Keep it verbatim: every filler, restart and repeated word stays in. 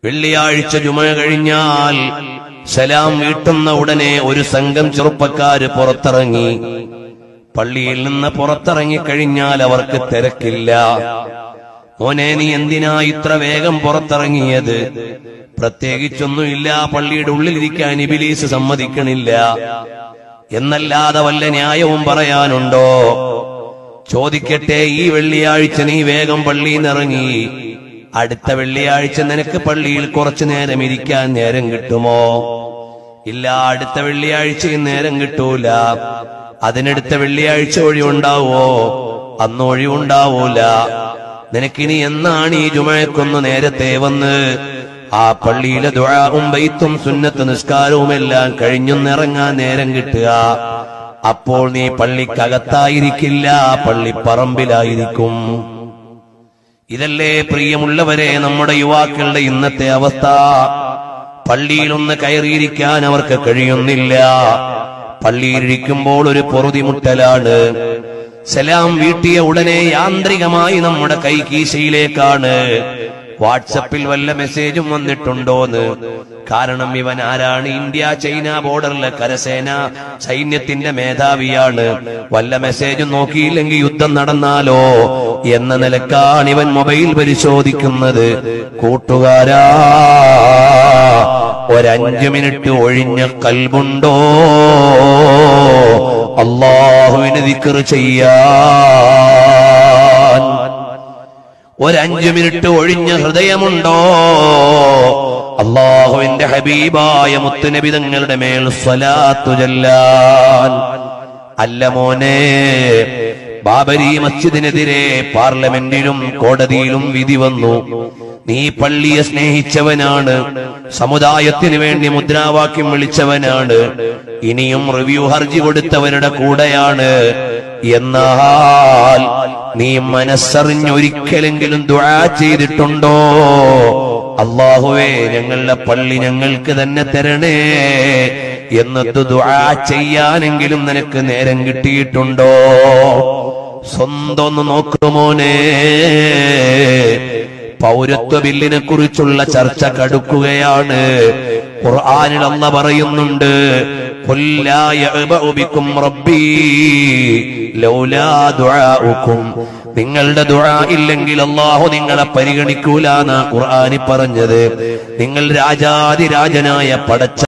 വെള്ളിയാഴ്ച ജുമഅ കഴിഞ്ഞാൽ സലാം വീട്ടുന്ന ഉടനെ ഒരു സംഘം ചെറുപ്പക്കാര് പുറത്തിറങ്ങി. പള്ളിയിൽ നിന്ന് പുറത്തിറങ്ങി കഴിഞ്ഞാൽ അവർക്ക് തിരക്കില്ല. മോനെ, നീ എന്തിനാ ഇത്ര വേഗം പുറത്തിറങ്ങിയത്? പ്രത്യേകിച്ചൊന്നുമില്ല, പള്ളിയുടെ ഉള്ളിലിരിക്കാൻ ഇബ്ലീസ് സമ്മതിക്കണില്ല എന്നല്ലാതെ വല്ല ന്യായവും പറയാനുണ്ടോ? ചോദിക്കട്ടെ, ഈ വെള്ളിയാഴ്ച നീ വേഗം പള്ളിയിൽ നിന്നിറങ്ങി, അടുത്ത വെള്ളിയാഴ്ച നിനക്ക് പള്ളിയിൽ കുറച്ചു നേരം ഇരിക്കാൻ നേരം കിട്ടുമോ? ഇല്ല, അടുത്ത വെള്ളിയാഴ്ചയും നേരം കിട്ടൂല. അതിനടുത്ത വെള്ളിയാഴ്ച ഒഴിവുണ്ടാവോ? അന്ന് ഒഴിവുണ്ടാവൂല. നിനക്കിനി എന്നാണ് ഈ ജുമഅക്കൊന്ന് നേരത്തെ വന്ന് ആ പള്ളിയിലെ ദുആഉം ബൈത്തും സുന്നത്ത് നിസ്കാരവും എല്ലാം കഴിഞ്ഞൊന്നിറങ്ങാൻ നേരം കിട്ടുക? അപ്പോൾ നീ പള്ളിക്കകത്തായിരിക്കില്ല, പള്ളിപ്പറമ്പിലായിരിക്കും. ഇതല്ലേ പ്രിയമുള്ളവരെ നമ്മുടെ യുവാക്കളുടെ ഇന്നത്തെ അവസ്ഥ. പള്ളിയിലൊന്ന് കയറിയിരിക്കാൻ അവർക്ക് കഴിയുന്നില്ല. പള്ളിയിലിരിക്കുമ്പോൾ ഒരു പൊറുതിമുട്ടലാണ്. സലാം വീട്ടിയ ഉടനെ യാന്ത്രികമായി നമ്മുടെ കൈ കീശയിലേക്കാണ്. വാട്സപ്പിൽ വല്ല മെസ്സേജും വന്നിട്ടുണ്ടോന്ന്. കാരണം ഇവൻ ആരാണ്? ഇന്ത്യ ചൈന ബോർഡറിലെ കരസേന സൈന്യത്തിന്റെ മേധാവിയാണ്. വല്ല മെസ്സേജും നോക്കിയില്ലെങ്കിൽ യുദ്ധം നടന്നാലോ എന്ന നിലക്കാണ് ഇവൻ മൊബൈൽ പരിശോധിക്കുന്നത്. കൂട്ടുകാരാ, ഒരഞ്ചു മിനിറ്റ് ഒഴിഞ്ഞ കൽബുണ്ടോ അല്ലാഹുവിനെ ദിക്ർ ചെയ്യാൻ? ഒരഞ്ചു മിനിറ്റ് ഒഴിഞ്ഞ ഹൃദയമുണ്ടോ അല്ലാഹുവിന്റെ ഹബീബായ മുത്തുനബി തങ്ങളുടെ മേൽ സ്വലാത്തു ചൊല്ലാൻ? അല്ല മോനെ, ബാബരി മസ്ജിദിനെതിരെ പാർലമെന്റിലും കോടതിയിലും വിധി വന്നു. നീ പള്ളിയെ സ്നേഹിച്ചവനാണ്, സമുദായത്തിന് വേണ്ടി മുദ്രാവാക്യം വിളിച്ചവനാണ്, ഇനിയും റിവ്യൂ ഹർജി കൊടുത്തവരുടെ കൂടെയാണ്. എന്നാൽ നീ മനസ്സറിഞ്ഞൊരിക്കലെങ്കിലും ദുആ ചെയ്തിട്ടുണ്ടോ? അല്ലാഹുവേ, ഞങ്ങളുടെ പള്ളി ഞങ്ങൾക്ക് തന്നെ തരണേ എന്നിട്ട് ദുആ ചെയ്യാനെങ്കിലും നിനക്ക് നേരം കിട്ടിയിട്ടുണ്ടോ? സ്വന്തം ഒന്ന് നോക്കുമോനെ. പൗരത്വ ബില്ലിനെ കുറിച്ചുള്ള ചർച്ച കടുക്കുകയാണ്. ഖുർആനിൽ അല്ലാഹ് പറയുന്നുണ്ട്, ഖുൽ ലാ യഅബഉ ബികും റബ്ബി ലൗലാ ദുആഉകും. നിങ്ങളുടെ ദുആ ഇല്ലെങ്കിൽ അല്ലാഹു നിങ്ങളെ പരിഗണിക്കൂല എന്നാ ഖുർആനിൽ പറഞ്ഞത്. നിങ്ങൾ രാജാതിരാജനായ പടച്ച